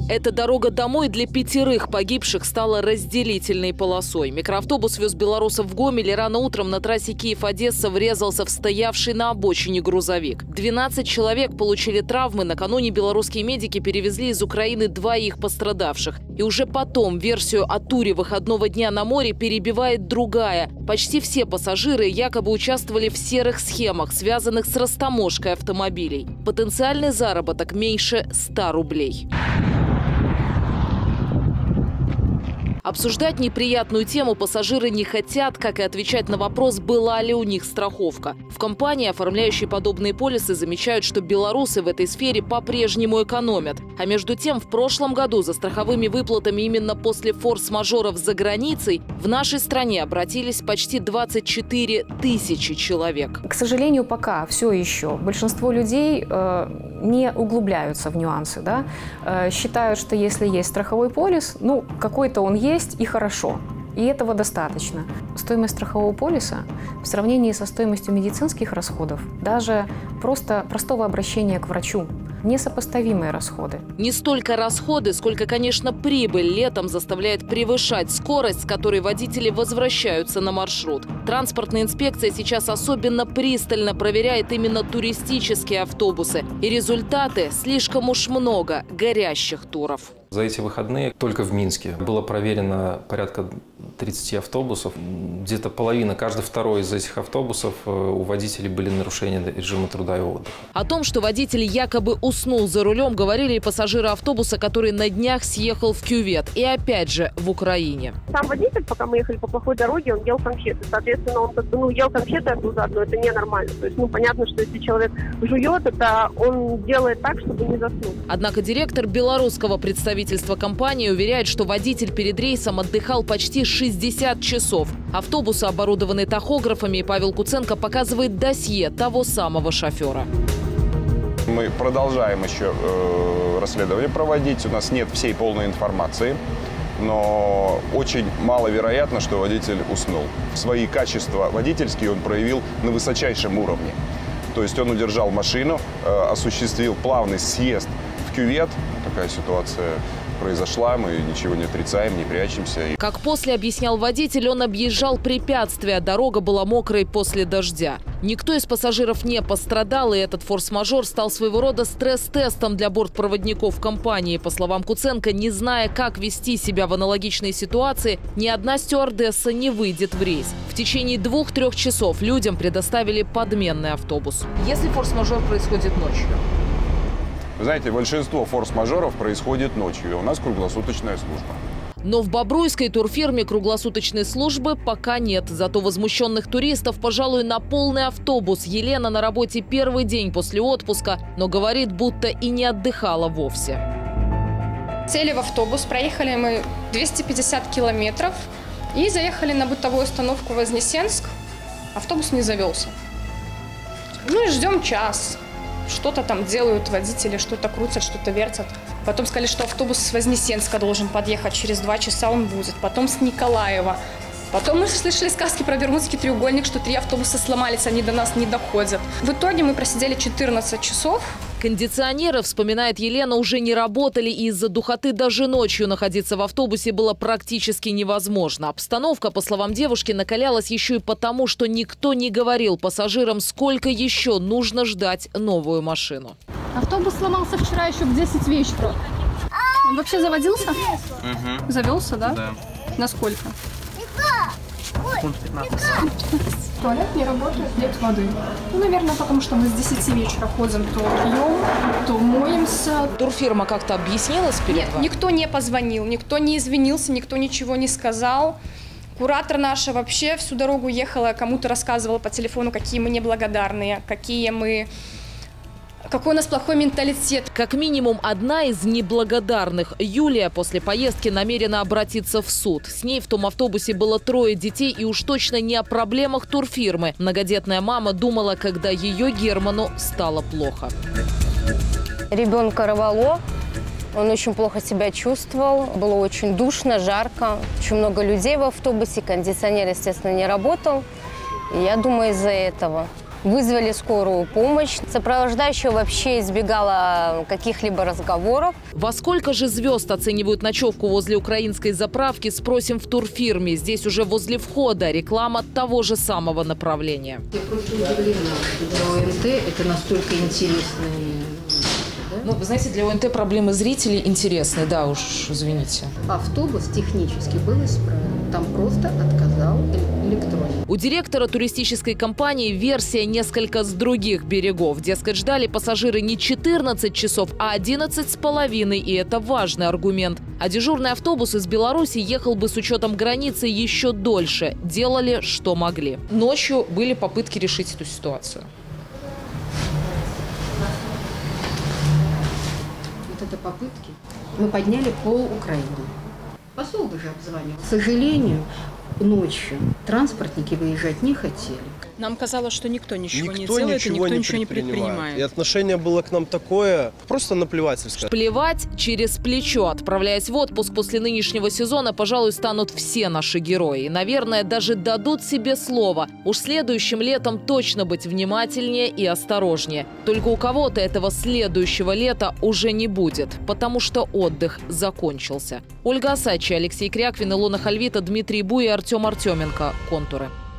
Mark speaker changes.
Speaker 1: Эта дорога домой для 5 погибших стала разделительной полосой. Микроавтобус вез белорусов в Гомель, и рано утром на трассе Киев-Одесса врезался в стоявший на обочине грузовик. 12 человек получили травмы. Накануне белорусские медики перевезли из Украины 2 пострадавших. И уже потом версию о туре выходного дня на море перебивает другая. Почти все пассажиры якобы участвовали в серых схемах, связанных с растаможкой автомобилей. Потенциальный заработок меньше 100 рублей. Обсуждать неприятную тему пассажиры не хотят, как и отвечать на вопрос, была ли у них страховка. В компании, оформляющей подобные полисы, замечают, что белорусы в этой сфере по-прежнему экономят. А между тем, в прошлом году за страховыми выплатами именно после форс-мажоров за границей в нашей стране обратились почти 24 тысячи человек.
Speaker 2: К сожалению, пока все еще большинство людей не углубляются в нюансы. Да? Считают, что если есть страховой полис, ну, какой-то он есть и хорошо. И этого достаточно. Стоимость страхового полиса в сравнении со стоимостью медицинских расходов, даже простого обращения к врачу, несопоставимые расходы.
Speaker 1: Не столько расходы, сколько, конечно, прибыль летом заставляет превышать скорость, с которой водители возвращаются на маршрут. Транспортная инспекция сейчас особенно пристально проверяет именно туристические автобусы. И результаты – слишком уж много горящих туров.
Speaker 3: За эти выходные только в Минске было проверено порядка 30 автобусов. Где-то половина, каждый второй из этих автобусов у водителей были нарушения режима труда и отдыха.
Speaker 1: О том, что водитель якобы уснул за рулем, говорили и пассажиры автобуса, который на днях съехал в кювет. И опять же в Украине.
Speaker 4: Сам водитель, пока мы ехали по плохой дороге, он ел конфеты. Соответственно, он ел конфеты заодно. Это ненормально. То есть, понятно, что если человек жует, это он делает так, чтобы не заснуть.
Speaker 1: Однако директор белорусского представительства компании уверяет, что водитель перед рейсом отдыхал почти 60 часов. Автобусы оборудованы тахографами, и Павел Куценко показывает досье того самого шофера.
Speaker 5: Мы продолжаем еще расследование проводить. У нас нет всей полной информации, но очень маловероятно, что водитель уснул. Свои качества водительские он проявил на высочайшем уровне. То есть он удержал машину, осуществил плавный съезд в кювет. Такая ситуация произошла, мы ничего не отрицаем, не прячемся.
Speaker 1: Как после объяснял водитель, он объезжал препятствия, дорога была мокрой после дождя. Никто из пассажиров не пострадал, и этот форс-мажор стал своего рода стресс-тестом для бортпроводников компании. По словам Куценко, не зная, как вести себя в аналогичной ситуации, ни одна стюардесса не выйдет в рейс. В течение 2-3 часов людям предоставили подменный автобус. Если форс-мажор происходит ночью?
Speaker 5: Вы знаете, большинство форс-мажоров происходит ночью, и у нас круглосуточная служба.
Speaker 1: Но в бобруйской турфирме круглосуточной службы пока нет. Зато возмущенных туристов, пожалуй, на полный автобус. Елена на работе первый день после отпуска, но говорит, будто и не отдыхала вовсе.
Speaker 6: Сели в автобус, проехали мы 250 километров и заехали на бытовую остановку Вознесенск. Автобус не завелся. Ну и ждем час. Что-то там делают водители, что-то крутят, что-то вертят. Потом сказали, что автобус с Вознесенска должен подъехать, через 2 часа он будет. Потом с Николаева. Потом мы слышали сказки про Бермудский треугольник, что 3 автобуса сломались, они до нас не доходят. В итоге мы просидели 14 часов.
Speaker 1: Кондиционеры, вспоминает Елена, уже не работали, и из-за духоты даже ночью находиться в автобусе было практически невозможно. Обстановка, по словам девушки, накалялась еще и потому, что никто не говорил пассажирам, сколько еще нужно ждать новую машину.
Speaker 7: Автобус сломался вчера еще в 10 вечера. Он вообще заводился? Угу. Завелся, да? Да. Насколько?
Speaker 8: Пункт 15.
Speaker 7: Туалет не работает, нет воды. Ну, наверное, потому что мы с 10 вечера ходим, то пьем, то моемся.
Speaker 1: Турфирма как-то объяснилась перед вами?
Speaker 6: Никто не позвонил, никто не извинился, никто ничего не сказал. Куратор наша вообще всю дорогу ехала, кому-то рассказывала по телефону, какие мы неблагодарные, какой у нас плохой менталитет.
Speaker 1: Как минимум одна из неблагодарных. Юлия после поездки намерена обратиться в суд. С ней в том автобусе было 3 детей, и уж точно не о проблемах турфирмы. Многодетная мама думала, когда ее Герману стало плохо.
Speaker 9: Ребенка рвало, он очень плохо себя чувствовал, было очень душно, жарко, очень много людей в автобусе, кондиционер, естественно, не работал. И я думаю, из-за этого. Вызвали скорую помощь. Сопровождающая вообще избегала каких-либо разговоров.
Speaker 1: Во сколько же звезд оценивают ночевку возле украинской заправки, спросим в турфирме. Здесь уже возле входа реклама того же самого направления.
Speaker 10: Я просто удивлена. Для ОНТ это настолько интересный...
Speaker 1: Ну, вы знаете, для ОНТ проблемы зрителей интересны, да уж, извините.
Speaker 10: Автобус технически был исправен. Там просто отказал электроник.
Speaker 1: У директора туристической компании версия несколько с других берегов. Дескать, ждали пассажиры не 14 часов, а 11,5, и это важный аргумент. А дежурный автобус из Беларуси ехал бы с учетом границы еще дольше. Делали, что могли. Ночью были попытки решить эту ситуацию.
Speaker 10: Это попытки. Мы подняли пол Украины. Посол бы же обзвонил. К сожалению, ночью транспортники выезжать не хотели.
Speaker 6: Нам казалось, что никто ничего не делает, и никто ничего не предпринимает.
Speaker 11: И отношение было к нам такое, просто наплевательское.
Speaker 1: Плевать через плечо. Отправляясь в отпуск после нынешнего сезона, пожалуй, станут все наши герои. И, наверное, даже дадут себе слово. Уж следующим летом точно быть внимательнее и осторожнее. Только у кого-то этого следующего лета уже не будет, потому что отдых закончился. Ольга Осадчая, Алексей Кряквин, Илона Хальвита, Дмитрий Буй и Артем Артеменко. Контуры.